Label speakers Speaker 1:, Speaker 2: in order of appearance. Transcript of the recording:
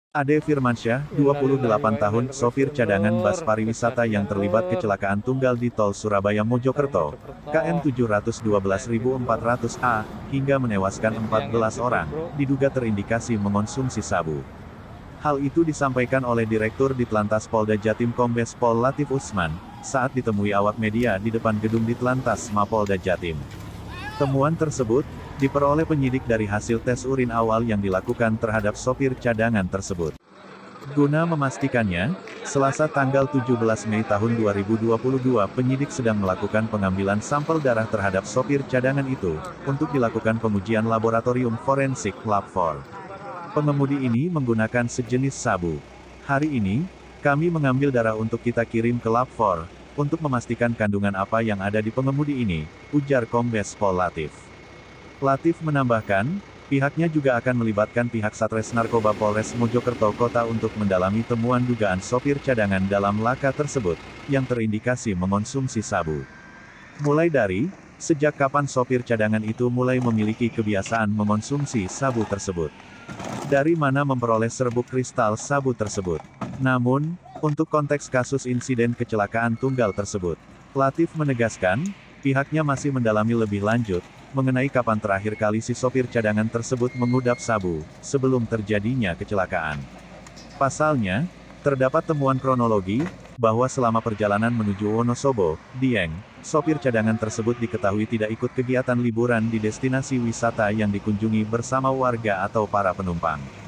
Speaker 1: Ade Firmansyah, 28 tahun, sopir cadangan bus pariwisata yang terlibat kecelakaan tunggal di tol Surabaya Mojokerto, KM 712400A, hingga menewaskan 14 orang, diduga terindikasi mengonsumsi sabu. Hal itu disampaikan oleh Direktur Ditlantas Polda Jatim Kombes Pol Latif Usman, saat ditemui awak media di depan gedung Ditlantas Mapolda Jatim. Temuan tersebut diperoleh penyidik dari hasil tes urin awal yang dilakukan terhadap sopir cadangan tersebut. Guna memastikannya, Selasa tanggal 17 Mei tahun 2022 penyidik sedang melakukan pengambilan sampel darah terhadap sopir cadangan itu, untuk dilakukan pengujian laboratorium forensik (Lab4). Pengemudi ini menggunakan sejenis sabu. Hari ini, kami mengambil darah untuk kita kirim ke Lab4, untuk memastikan kandungan apa yang ada di pengemudi ini, ujar Kombes Pol Latif. Latif menambahkan, pihaknya juga akan melibatkan pihak Satres Narkoba Polres Mojokerto Kota untuk mendalami temuan dugaan sopir cadangan dalam laka tersebut, yang terindikasi mengonsumsi sabu. Mulai dari, sejak kapan sopir cadangan itu mulai memiliki kebiasaan mengonsumsi sabu tersebut. Dari mana memperoleh serbuk kristal sabu tersebut. Namun, untuk konteks kasus insiden kecelakaan tunggal tersebut, Latif menegaskan, pihaknya masih mendalami lebih lanjut, mengenai kapan terakhir kali si sopir cadangan tersebut mengudap sabu, sebelum terjadinya kecelakaan. Pasalnya, terdapat temuan kronologi, bahwa selama perjalanan menuju Wonosobo, Dieng, sopir cadangan tersebut diketahui tidak ikut kegiatan liburan di destinasi wisata yang dikunjungi bersama warga atau para penumpang.